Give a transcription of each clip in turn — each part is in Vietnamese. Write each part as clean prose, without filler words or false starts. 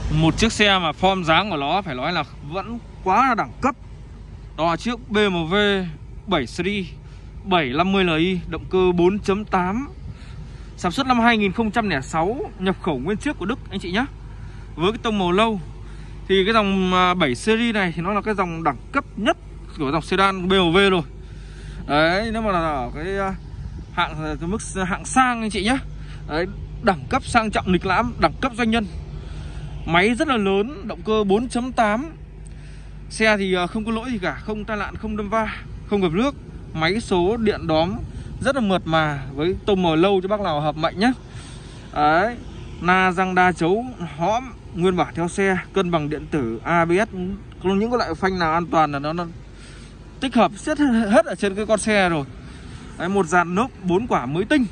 Một chiếc xe mà form dáng của nó phải nói là vẫn quá là đẳng cấp. Đó là chiếc BMW 7 Series 750Li, động cơ 4.8, sản xuất năm 2006, nhập khẩu nguyên chiếc của Đức anh chị nhé. Với cái tông màu nâu thì cái dòng 7 Series này thì nó là cái dòng đẳng cấp nhất của dòng sedan BMW rồi. Đấy, nếu mà là ở cái mức hạng sang anh chị nhé. Đấy, đẳng cấp sang trọng lịch lãm, đẳng cấp doanh nhân. Máy rất là lớn, động cơ 4.8. Xe thì không có lỗi gì cả, không tai nạn, không đâm va, không gặp nước. Máy số điện đóm rất là mượt mà, với tông màu lâu cho bác nào hợp mệnh nhé. Đấy, na răng đa chấu hõm nguyên bản theo xe, cân bằng điện tử, ABS, những cái loại phanh nào an toàn là nó tích hợp hết ở trên cái con xe rồi. Đấy, một dàn lốp 4 quả mới tinh,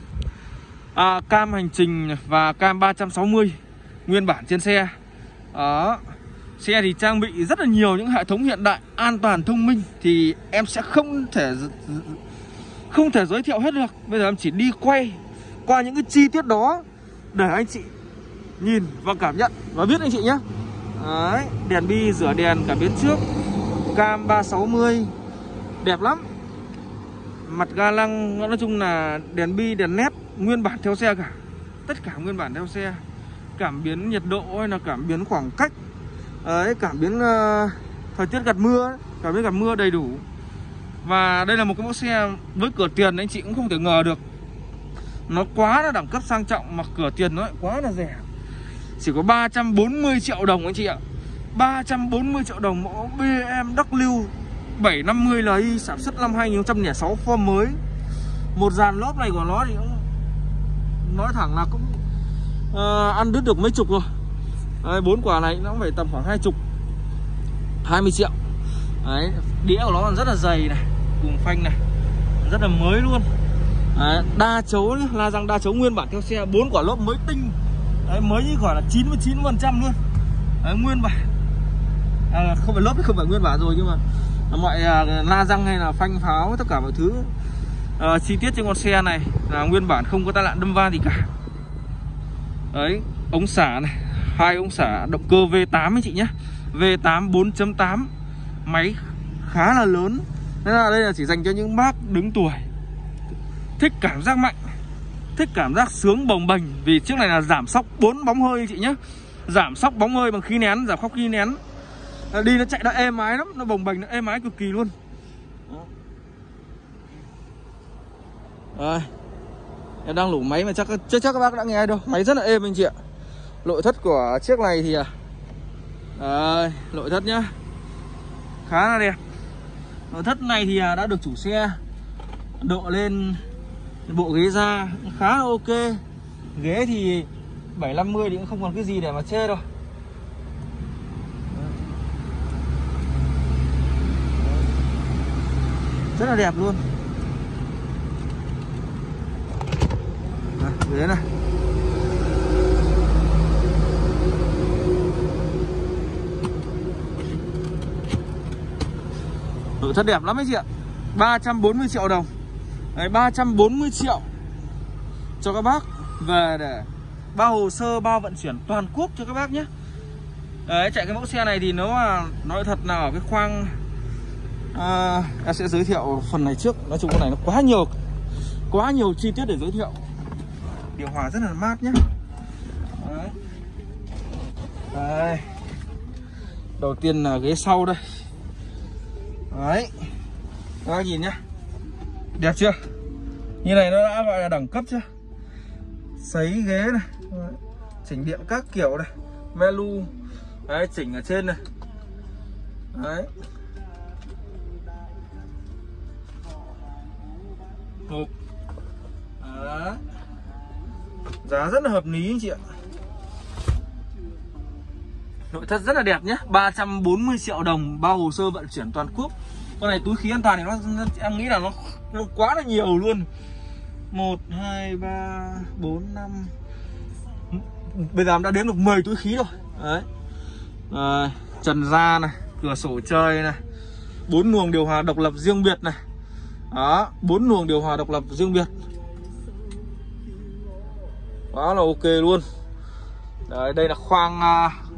cam hành trình và cam 360 nguyên bản trên xe. Đó, xe thì trang bị rất là nhiều những hệ thống hiện đại, an toàn, thông minh thì em sẽ không thể giới thiệu hết được. Bây giờ em chỉ đi quay qua những cái chi tiết đó để anh chị nhìn và cảm nhận và biết anh chị nhé. Đấy, đèn bi rửa đèn cả biến trước, cam 360 đẹp lắm. Mặt ga lăng nói chung là đèn bi, đèn led nguyên bản theo xe cả, tất cả nguyên bản theo xe. Cảm biến nhiệt độ hay là cảm biến khoảng cách, đấy, cảm biến thời tiết gặt mưa, cảm biến gặt mưa đầy đủ. Và đây là một cái mẫu xe với cửa tiền anh chị cũng không thể ngờ được, nó quá là đẳng cấp sang trọng mà cửa tiền nó lại quá là rẻ, chỉ có 340 triệu đồng anh chị ạ. 340 triệu đồng mẫu BMW 750Li, sản xuất năm 2006, form mới. Một dàn lốp này của nó thì cũng nói thẳng là cũng ăn đứt được mấy chục rồi. Đấy, 4 quả này nó cũng phải tầm khoảng 20 triệu. Đấy, đĩa của nó còn rất là dày này, cùng phanh này rất là mới luôn. Đấy, đa chấu, la răng đa chấu nguyên bản theo xe, 4 quả lốp mới tinh. Đấy, mới như khoảng là 99% luôn. Đấy, nguyên bản, không phải lốp thì không phải nguyên bản rồi, nhưng mà mọi la răng hay là phanh pháo tất cả mọi thứ chi tiết trên con xe này là nguyên bản, không có tai nạn đâm va gì cả. Đấy, ống xả này, 2 ống xả, động cơ V8 anh chị nhé, V8 4.8, máy khá là lớn. Nên là đây là chỉ dành cho những bác đứng tuổi, thích cảm giác mạnh, thích cảm giác sướng bồng bềnh. Vì chiếc này là giảm sóc 4 bóng hơi anh chị nhé, giảm sóc bóng hơi bằng khí nén, giảm sóc khí nén. Đi nó chạy nó êm ái lắm, nó bồng bềnh, nó êm ái cực kỳ luôn. Rồi, em đang lủ máy mà chắc các bác đã nghe đâu, máy rất là êm anh chị ạ. Nội thất của chiếc này thì nội thất nhá, khá là đẹp. Nội thất này thì đã được chủ xe độ lên bộ ghế da khá là ok. Ghế thì 750 thì cũng không còn cái gì để mà chê đâu. Rất là đẹp luôn. Ghế này, nội thất đẹp lắm ấy chị ạ. 340 triệu đồng. Đấy, 340 triệu cho các bác về để bao hồ sơ, bao vận chuyển toàn quốc cho các bác nhé. Đấy, chạy cái mẫu xe này thì nếu mà nói thật là ở cái khoang em sẽ giới thiệu phần này trước. Nói chung con này nó quá nhiều chi tiết để giới thiệu. Điều hòa rất là mát nhé. Đấy. Đây, đầu tiên là ghế sau đây. Đấy, các bác nhìn nhá, đẹp chưa? Như này nó đã gọi là đẳng cấp chưa? Sấy ghế này, chỉnh điện các kiểu này, menu, đấy, chỉnh ở trên này. Đấy, hộp. Đấy, giá rất là hợp lý anh chị ạ. Nội thất rất là đẹp nhé. 340 triệu đồng bao hồ sơ vận chuyển toàn quốc. Con này túi khí an toàn thì em nghĩ là nó quá là nhiều luôn. 1, 2, 3, 4, 5. Bây giờ em đã đếm được 10 túi khí rồi. Đấy, trần da này, cửa sổ trời này, 4 luồng điều hòa độc lập riêng biệt này. Đó, 4 luồng điều hòa độc lập riêng biệt, quá là ok luôn. Đấy, đây là khoang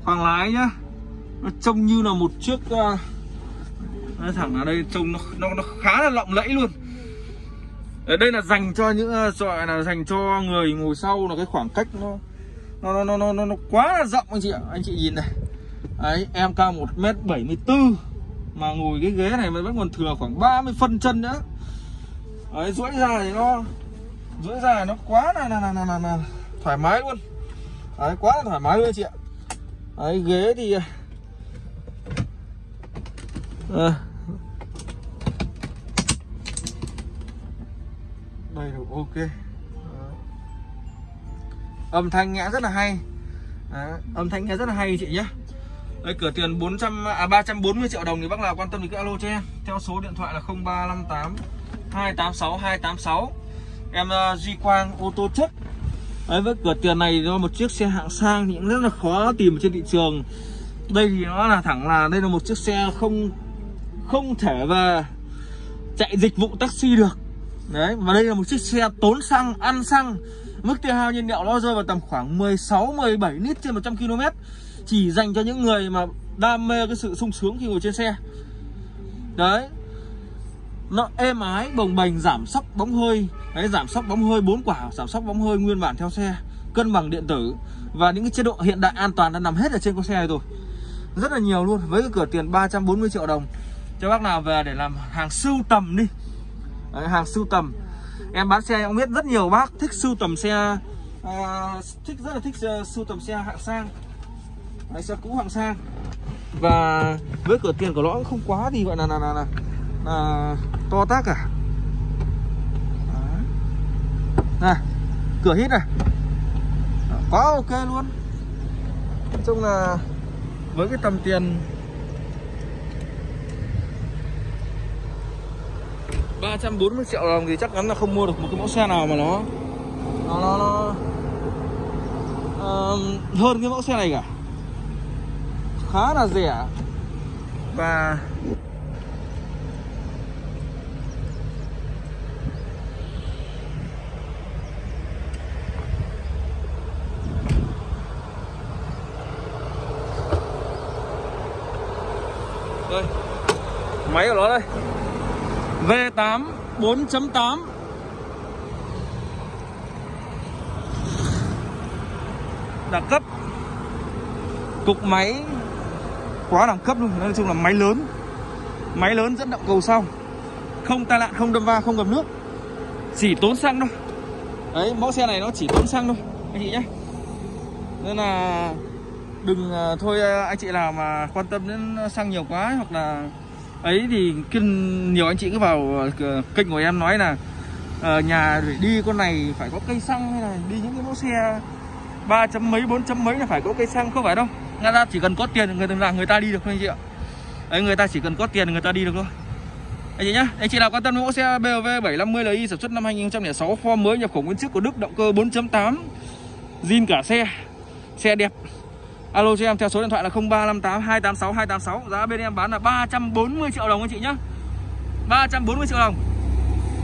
Khoang lái nhá, nó trông như là một chiếc thẳng ở đây trông nó khá là lộng lẫy luôn. Ở đây là dành cho những gọi là dành cho người ngồi sau, là cái khoảng cách nó quá là rộng anh chị ạ. Anh chị nhìn này. Đấy, em cao 1m74 mà ngồi cái ghế này vẫn còn thừa khoảng 30 phân chân nữa. Đấy, duỗi ra thì nó quá là thoải mái luôn. Đấy, quá là thoải mái luôn anh chị ạ. Đấy, ghế thì đầy đủ ok. Âm thanh nghe rất là hay. Âm thanh nghe rất là hay anh chị nhé. Đây, cửa tiền 340 triệu đồng thì bác nào quan tâm thì cứ alo cho em theo số điện thoại là 0358 286 286. Em Duy Quang ô tô chất. Đấy, với cửa tiền này nó một chiếc xe hạng sang thì cũng rất là khó tìm trên thị trường. Đây thì nó là thẳng là đây là một chiếc xe không thể về chạy dịch vụ taxi được. Đấy, và đây là một chiếc xe tốn xăng, ăn xăng. Mức tiêu hao nhiên liệu nó rơi vào tầm khoảng 16-17 lít trên 100 km. Chỉ dành cho những người mà đam mê cái sự sung sướng khi ngồi trên xe. Đấy, nó êm ái, bồng bềnh, giảm sóc bóng hơi. Đấy, giảm sóc bóng hơi 4 quả, giảm sóc bóng hơi nguyên bản theo xe, cân bằng điện tử. Và những cái chế độ hiện đại an toàn đã nằm hết ở trên con xe này rồi. Rất là nhiều luôn. Với cái cửa tiền 340 triệu đồng cho bác nào về để làm hàng sưu tầm đi. Đấy, hàng sưu tầm. Em bán xe em biết rất nhiều bác thích sưu tầm xe, rất là thích sưu tầm xe hạng sang. Đấy, xe cũ hạng sang. Và với cửa tiền của nó cũng không quá thì gọi là to tác cả. Này, cửa hít này quá ok luôn. Nói chung là với cái tầm tiền 340 triệu đồng thì chắc chắn là không mua được một cái mẫu xe nào mà nó hơn cái mẫu xe này cả. Khá là rẻ. Và đây, máy của nó đây, V8 4.8. Đẳng cấp. Cục máy quá đẳng cấp luôn. Nói chung là máy lớn. Máy lớn dẫn động cầu sau. Không tai nạn, không đâm va, không ngập nước. Chỉ tốn xăng thôi. Đấy, mẫu xe này nó chỉ tốn xăng thôi anh chị nhé. Nên là đừng thôi anh chị nào mà quan tâm đến xăng nhiều quá hoặc là ấy thì nhiều anh chị cứ vào kênh của em nói là nhà để đi con này phải có cây xăng, hay là đi những cái mẫu xe 3 chấm mấy 4 chấm mấy là phải có cây xăng. Không phải đâu, người ta chỉ cần có tiền người ta đi được thôi anh chị ạ. Đấy, người ta chỉ cần có tiền người ta đi được thôi anh chị nhá. Anh chị nào quan tâm đến mẫu xe BMW 750 Li sản xuất năm 2006, form mới, nhập khẩu nguyên chiếc của Đức, động cơ 4.8, zin cả xe đẹp, alo cho em theo số điện thoại là 0358 286 286. Giá bên em bán là 340 triệu đồng anh chị nhá. 340 triệu đồng.